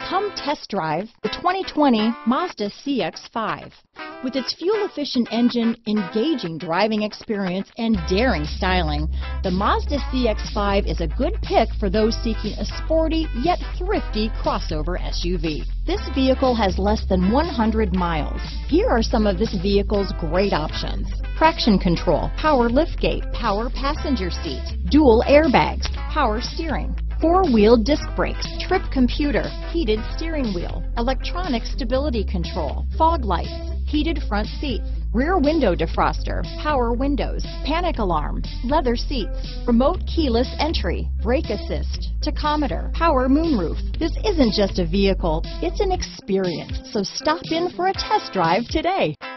Come test drive the 2020 Mazda CX-5. With its fuel-efficient engine, engaging driving experience, and daring styling, the Mazda CX-5 is a good pick for those seeking a sporty yet thrifty crossover SUV. This vehicle has less than 100 miles. Here are some of this vehicle's great options: traction control, power liftgate, power passenger seat, dual airbags, power steering, four-wheel disc brakes, trip computer, heated steering wheel, electronic stability control, fog lights, heated front seats, rear window defroster, power windows, panic alarm, leather seats, remote keyless entry, brake assist, tachometer, power moonroof. This isn't just a vehicle, it's an experience. So stop in for a test drive today.